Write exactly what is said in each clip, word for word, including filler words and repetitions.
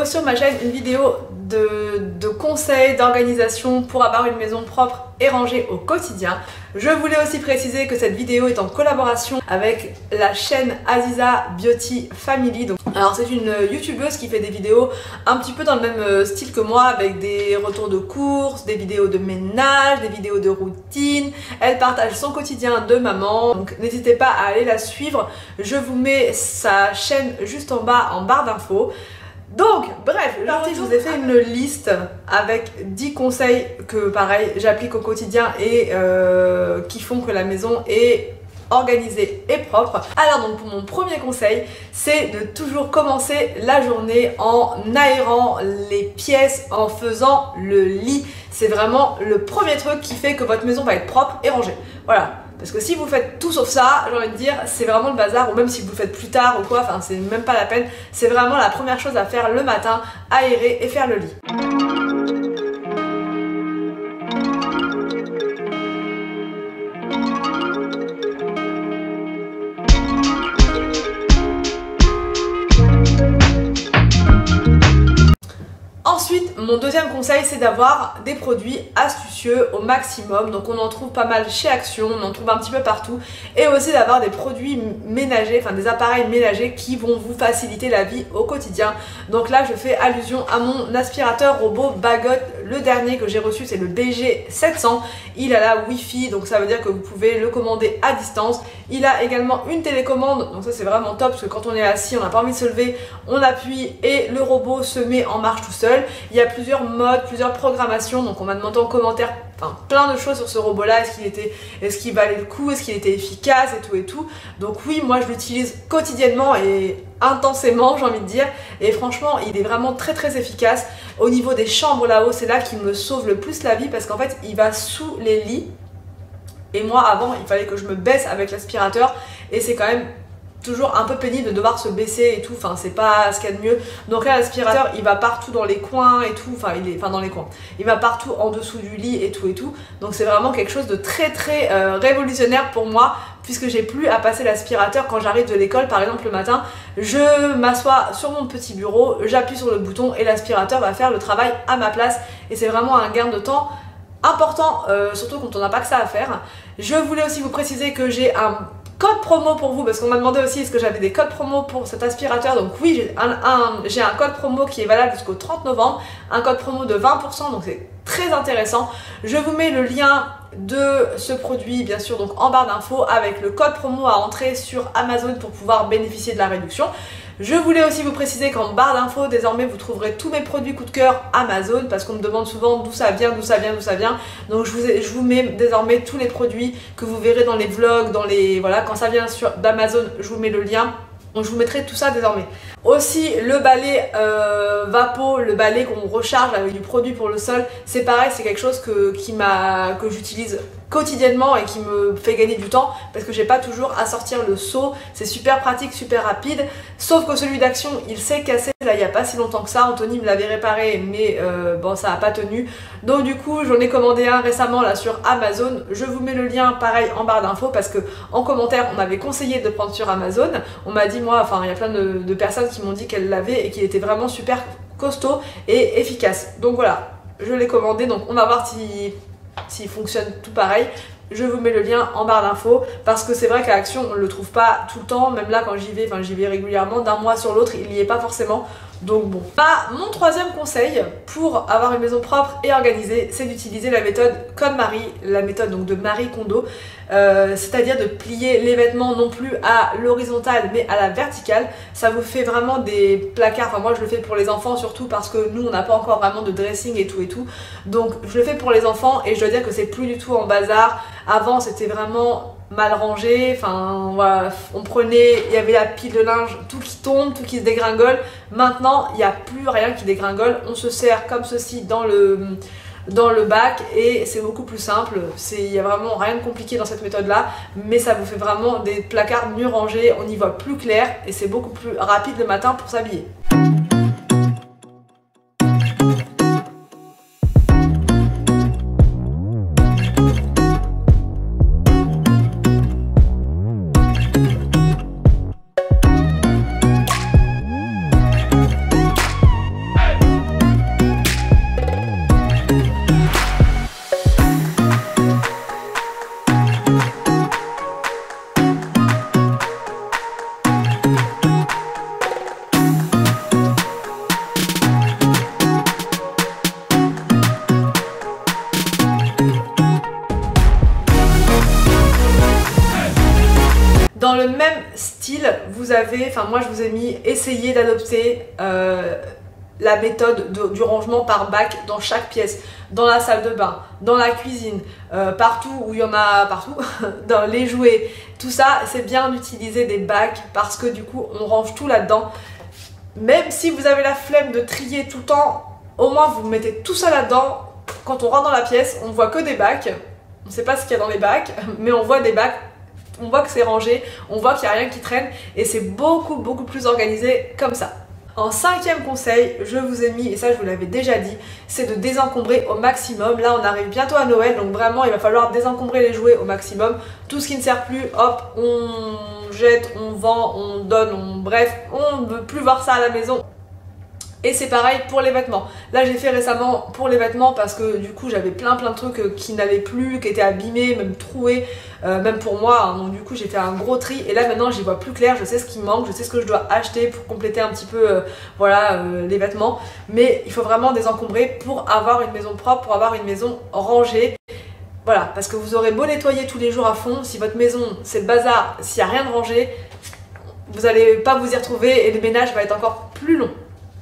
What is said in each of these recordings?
sur ma chaîne une vidéo de, de conseils, d'organisation pour avoir une maison propre et rangée au quotidien. Je voulais aussi préciser que cette vidéo est en collaboration avec la chaîne Aziza Beauty Family. Donc, alors c'est une youtubeuse qui fait des vidéos un petit peu dans le même style que moi, avec des retours de courses, des vidéos de ménage, des vidéos de routine. Elle partage son quotidien de maman, donc n'hésitez pas à aller la suivre. Je vous mets sa chaîne juste en bas en barre d'infos. Donc, bref, aujourd'hui je vous ai fait une liste avec dix conseils que, pareil, j'applique au quotidien et euh, qui font que la maison est organisée et propre. Alors donc, pour mon premier conseil, c'est de toujours commencer la journée en aérant les pièces, en faisant le lit. C'est vraiment le premier truc qui fait que votre maison va être propre et rangée. Voilà. Parce que si vous faites tout sauf ça, j'ai envie de dire, c'est vraiment le bazar, ou même si vous le faites plus tard ou quoi, enfin c'est même pas la peine. C'est vraiment la première chose à faire le matin, aérer et faire le lit. Ensuite, mon deuxième conseil, c'est d'avoir des produits astucieux au maximum. Donc on en trouve pas mal chez Action, on en trouve un petit peu partout. Et aussi d'avoir des produits ménagers, enfin des appareils ménagers qui vont vous faciliter la vie au quotidien. Donc là, je fais allusion à mon aspirateur robot Bagot. Le dernier que j'ai reçu, c'est le B G sept cents. Il a la Wi-Fi, donc ça veut dire que vous pouvez le commander à distance. Il a également une télécommande, donc ça c'est vraiment top parce que quand on est assis, on n'a pas envie de se lever, on appuie et le robot se met en marche tout seul. Il y a plusieurs modes, plusieurs programmations, donc on m'a demandé en commentaire enfin, plein de choses sur ce robot là. Est-ce qu'il était, est-ce qu'il valait le coup, est-ce qu'il était efficace et tout et tout. Donc oui, moi je l'utilise quotidiennement et intensément, j'ai envie de dire, et franchement il est vraiment très très efficace. Au niveau des chambres là-haut, c'est là qu'il me sauve le plus la vie parce qu'en fait il va sous les lits et moi avant il fallait que je me baisse avec l'aspirateur et c'est quand même toujours un peu pénible de devoir se baisser et tout, enfin c'est pas ce qu'il y a de mieux. Donc là l'aspirateur il va partout dans les coins et tout, enfin il est, enfin dans les coins, il va partout en dessous du lit et tout et tout. Donc c'est vraiment quelque chose de très très euh, révolutionnaire pour moi puisque j'ai plus à passer l'aspirateur quand j'arrive de l'école par exemple le matin. Je m'assois sur mon petit bureau, j'appuie sur le bouton et l'aspirateur va faire le travail à ma place et c'est vraiment un gain de temps important, euh, surtout quand on n'a pas que ça à faire. Je voulais aussi vous préciser que j'ai un code promo pour vous parce qu'on m'a demandé aussi est-ce que j'avais des codes promo pour cet aspirateur. Donc oui, j'ai un, un, j'ai un code promo qui est valable jusqu'au trente novembre, un code promo de vingt pour cent, donc c'est très intéressant. Je vous mets le lien de ce produit bien sûr donc en barre d'infos avec le code promo à entrer sur Amazon pour pouvoir bénéficier de la réduction. Je voulais aussi vous préciser qu'en barre d'infos, désormais, vous trouverez tous mes produits coup de cœur Amazon parce qu'on me demande souvent d'où ça vient, d'où ça vient, d'où ça vient. Donc je vous, ai, je vous mets désormais tous les produits que vous verrez dans les vlogs, dans les voilà, quand ça vient sur d'Amazon, je vous mets le lien. Donc je vous mettrai tout ça désormais. Aussi le balai euh, Vapo, le balai qu'on recharge avec du produit pour le sol, c'est pareil, c'est quelque chose que, qui m'a, que j'utilise quotidiennement et qui me fait gagner du temps parce que j'ai pas toujours à sortir le seau. C'est super pratique, super rapide, sauf que celui d'Action il s'est cassé là il n'y a pas si longtemps que ça. Anthony me l'avait réparé mais euh, bon ça a pas tenu, donc du coup j'en ai commandé un récemment là sur Amazon. Je vous mets le lien pareil en barre d'infos parce que en commentaire on m'avait conseillé de prendre sur Amazon. On m'a dit moi, enfin il y a plein de, de personnes qui m'ont dit qu'elles l'avaient et qu'il était vraiment super costaud et efficace. Donc voilà, je l'ai commandé, donc on va voir si s'il fonctionne tout pareil. Je vous mets le lien en barre d'infos parce que c'est vrai qu'à Action on le trouve pas tout le temps, même là quand j'y vais, enfin j'y vais régulièrement, d'un mois sur l'autre il n'y est pas forcément. Donc bon. Bah, mon troisième conseil pour avoir une maison propre et organisée, c'est d'utiliser la méthode comme Marie, la méthode donc de Marie Kondo, euh, c'est-à-dire de plier les vêtements non plus à l'horizontale mais à la verticale. Ça vous fait vraiment des placards, enfin moi je le fais pour les enfants surtout parce que nous on n'a pas encore vraiment de dressing et tout et tout. Donc je le fais pour les enfants et je dois dire que c'est plus du tout en bazar. Avant c'était vraiment mal rangé, enfin voilà, on prenait, il y avait la pile de linge, tout qui tombe, tout qui se dégringole. Maintenant il n'y a plus rien qui dégringole, on se sert comme ceci dans le, dans le bac et c'est beaucoup plus simple. Il n'y a vraiment rien de compliqué dans cette méthode là, mais ça vous fait vraiment des placards mieux rangés, on y voit plus clair et c'est beaucoup plus rapide le matin pour s'habiller. même style, vous avez, enfin moi je vous ai mis essayer d'adopter euh, la méthode de, du rangement par bac dans chaque pièce, dans la salle de bain, dans la cuisine, euh, partout où il y en a, partout, dans les jouets, tout ça, c'est bien d'utiliser des bacs parce que du coup on range tout là-dedans. Même si vous avez la flemme de trier tout le temps, au moins vous mettez tout ça là-dedans. Quand on rentre dans la pièce, on voit que des bacs, on sait pas ce qu'il y a dans les bacs, mais on voit des bacs, on voit que c'est rangé, on voit qu'il n'y a rien qui traîne et c'est beaucoup beaucoup plus organisé comme ça. En cinquième conseil, je vous ai mis, et ça je vous l'avais déjà dit, c'est de désencombrer au maximum. Là on arrive bientôt à Noël, donc vraiment il va falloir désencombrer les jouets au maximum. Tout ce qui ne sert plus, hop, on jette, on vend, on donne, on... bref, on ne veut plus voir ça à la maison. Et c'est pareil pour les vêtements. Là j'ai fait récemment pour les vêtements parce que du coup j'avais plein plein de trucs qui n'allaient plus, qui étaient abîmés, même troués, euh, même pour moi, hein. Donc du coup j'ai fait un gros tri et là maintenant j'y vois plus clair, je sais ce qui me manque, je sais ce que je dois acheter pour compléter un petit peu euh, voilà, euh, les vêtements. Mais il faut vraiment désencombrer pour avoir une maison propre, pour avoir une maison rangée. Voilà, parce que vous aurez beau nettoyer tous les jours à fond, si votre maison c'est le bazar, s'il n'y a rien de rangé, vous n'allez pas vous y retrouver et le ménage va être encore plus long.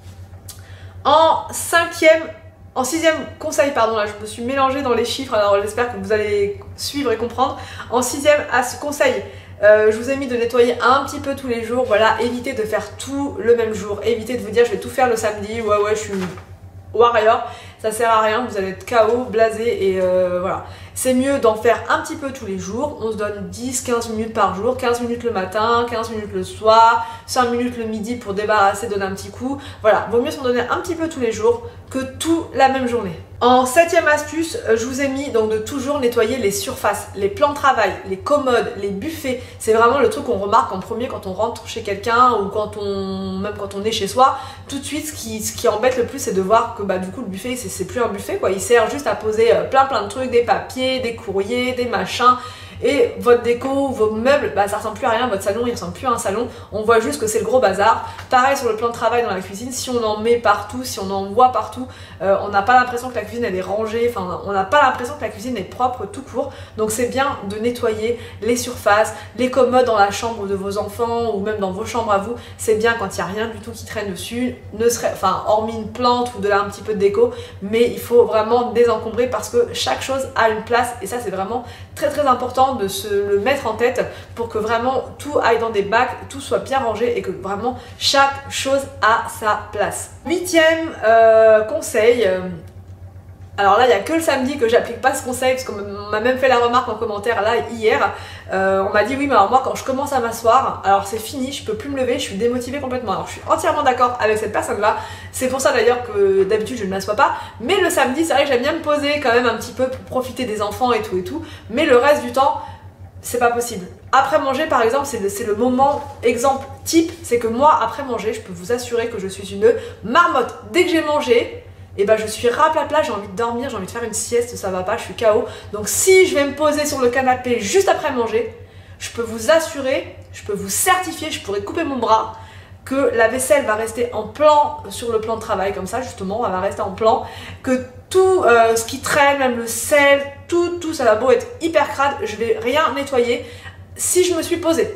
En cinquième, en sixième conseil, pardon, là je me suis mélangée dans les chiffres, alors j'espère que vous allez suivre et comprendre. En sixième conseil, euh, je vous ai mis de nettoyer un petit peu tous les jours, voilà, évitez de faire tout le même jour, évitez de vous dire je vais tout faire le samedi, ouais ouais je suis warrior, ça sert à rien, vous allez être K O, blasé et euh, voilà. C'est mieux d'en faire un petit peu tous les jours, on se donne dix à quinze minutes par jour, quinze minutes le matin, quinze minutes le soir, cinq minutes le midi pour débarrasser, donner un petit coup. Voilà, vaut mieux s'en donner un petit peu tous les jours que tout la même journée. En septième astuce, je vous ai mis donc de toujours nettoyer les surfaces, les plans de travail, les commodes, les buffets. C'est vraiment le truc qu'on remarque en premier quand on rentre chez quelqu'un ou quand on, même quand on est chez soi. Tout de suite, ce qui, ce qui embête le plus, c'est de voir que bah, du coup le buffet, c'est plus un buffet, quoi. Il sert juste à poser plein plein de trucs, des papiers, des courriers, des machins. Et votre déco, vos meubles, bah ça ressemble plus à rien, votre salon il ressemble plus à un salon, on voit juste que c'est le gros bazar. Pareil sur le plan de travail dans la cuisine, si on en met partout, si on en voit partout, euh, on n'a pas l'impression que la cuisine elle est rangée, enfin on n'a pas l'impression que la cuisine est propre tout court. Donc c'est bien de nettoyer les surfaces, les commodes dans la chambre de vos enfants ou même dans vos chambres à vous, c'est bien quand il n'y a rien du tout qui traîne dessus, ne serait, enfin hormis une plante ou de là un petit peu de déco, mais il faut vraiment désencombrer parce que chaque chose a une place et ça c'est vraiment très très important de se le mettre en tête pour que vraiment tout aille dans des bacs, tout soit bien rangé et que vraiment chaque chose a sa place. Huitième euh, conseil, euh, alors là il n'y a que le samedi que j'applique pas ce conseil parce qu'on m'a même fait la remarque en commentaire là hier, euh, on m'a dit oui mais alors moi quand je commence à m'asseoir, alors c'est fini, je peux plus me lever, je suis démotivée complètement. Alors je suis entièrement d'accord avec cette personne là, c'est pour ça d'ailleurs que d'habitude je ne m'assois pas, mais le samedi c'est vrai que j'aime bien me poser quand même un petit peu pour profiter des enfants et tout et tout, mais le reste du temps c'est pas possible. Après manger par exemple, c'est le, le moment exemple type, c'est que moi après manger je peux vous assurer que je suis une marmotte. Dès que j'ai mangé, et ben je suis raplapla, j'ai envie de dormir, j'ai envie de faire une sieste, ça va pas, je suis K O. Donc si je vais me poser sur le canapé juste après manger, je peux vous assurer, je peux vous certifier, je pourrais couper mon bras, que la vaisselle va rester en plan sur le plan de travail, comme ça justement, elle va rester en plan, que tout euh, ce qui traîne, même le sel, tout, tout ça va beau être hyper crade, je vais rien nettoyer si je me suis posée.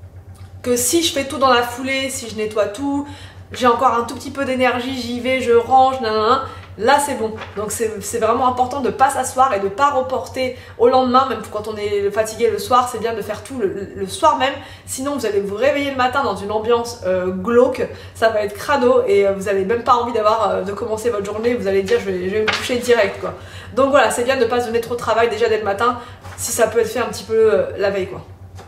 Que si je fais tout dans la foulée, si je nettoie tout, j'ai encore un tout petit peu d'énergie, j'y vais, je range, nanana, là c'est bon. Donc c'est vraiment important de ne pas s'asseoir et de ne pas reporter au lendemain, même quand on est fatigué le soir, c'est bien de faire tout le, le soir même, sinon vous allez vous réveiller le matin dans une ambiance euh, glauque, ça va être crado et euh, vous n'avez même pas envie d'avoir euh, de commencer votre journée, vous allez dire je vais, je vais me coucher direct quoi. Donc voilà, c'est bien de ne pas se donner trop de travail déjà dès le matin, si ça peut être fait un petit peu euh, la veille quoi.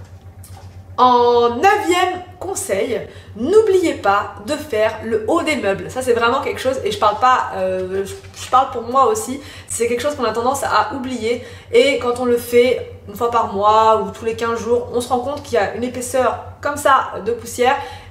En neuvième conseil, n'oubliez pas de faire le haut des meubles. Ça c'est vraiment quelque chose, et je parle pas, euh, je parle pour moi aussi, c'est quelque chose qu'on a tendance à oublier et quand on le fait une fois par mois ou tous les quinze jours, on se rend compte qu'il y a une épaisseur comme ça de poussière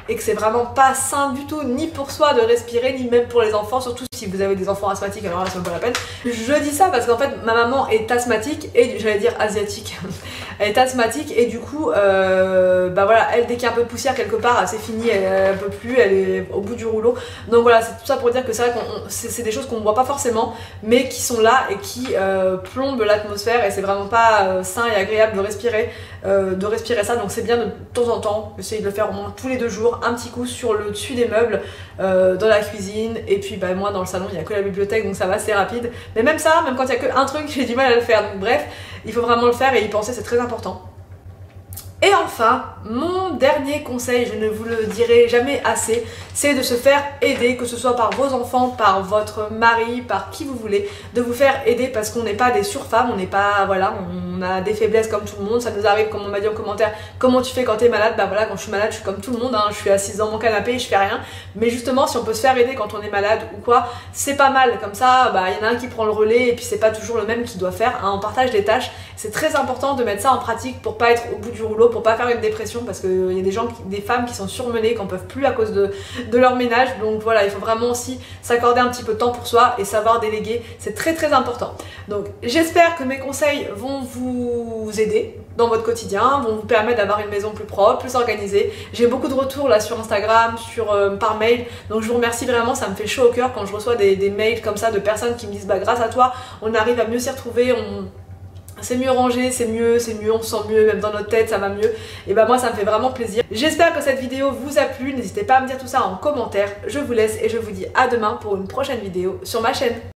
et que c'est vraiment pas sain du tout, ni pour soi de respirer, ni même pour les enfants, surtout si vous avez des enfants asthmatiques, alors là c'est même pas la peine. Je dis ça parce qu'en fait ma maman est asthmatique et j'allais dire asiatique, elle est asthmatique et du coup euh, bah voilà, elle dès qu'il y a un peu de poussière quelque part, c'est fini, elle, elle peut plus, elle est au bout du rouleau. Donc voilà, c'est tout ça pour dire que c'est vrai que c'est des choses qu'on ne voit pas forcément, mais qui sont là et qui euh, plombent l'atmosphère, et c'est vraiment pas euh, sain et agréable de respirer, euh, de respirer ça. Donc c'est bien de, de temps en temps, essayer de le faire au moins tous les deux jours, un petit coup sur le dessus des meubles, euh, dans la cuisine, et puis bah moi dans le salon il n'y a que la bibliothèque, donc ça va, c'est rapide. Mais même ça, même quand il n'y a qu'un truc, j'ai du mal à le faire. Donc bref, il faut vraiment le faire et y penser, c'est très important. Et enfin, mon dernier conseil, je ne vous le dirai jamais assez, c'est de se faire aider, que ce soit par vos enfants, par votre mari, par qui vous voulez, de vous faire aider, parce qu'on n'est pas des surfemmes, on n'est pas, voilà, on a des faiblesses comme tout le monde, ça nous arrive, comme on m'a dit en commentaire, comment tu fais quand t'es malade? Bah voilà, quand je suis malade, je suis comme tout le monde, hein, je suis assise dans mon canapé et je fais rien, mais justement, si on peut se faire aider quand on est malade ou quoi, c'est pas mal, comme ça, bah il y en a un qui prend le relais, et puis c'est pas toujours le même qui doit faire, hein, on partage des tâches, c'est très important de mettre ça en pratique pour pas être au bout du rouleau, pour pas faire une dépression, parce qu'il y a des gens, qui, des femmes qui sont surmenées, qui en peuvent plus à cause de, de leur ménage. Donc voilà, il faut vraiment aussi s'accorder un petit peu de temps pour soi et savoir déléguer, c'est très très important. Donc j'espère que mes conseils vont vous aider dans votre quotidien, vont vous permettre d'avoir une maison plus propre, plus organisée. J'ai beaucoup de retours là sur Instagram, sur, euh, par mail, donc je vous remercie vraiment, ça me fait chaud au cœur quand je reçois des, des mails comme ça de personnes qui me disent bah grâce à toi on arrive à mieux s'y retrouver, on... c'est mieux rangé, c'est mieux, c'est mieux, on se sent mieux, même dans notre tête ça va mieux. Et bah moi ça me fait vraiment plaisir. J'espère que cette vidéo vous a plu, n'hésitez pas à me dire tout ça en commentaire. Je vous laisse et je vous dis à demain pour une prochaine vidéo sur ma chaîne.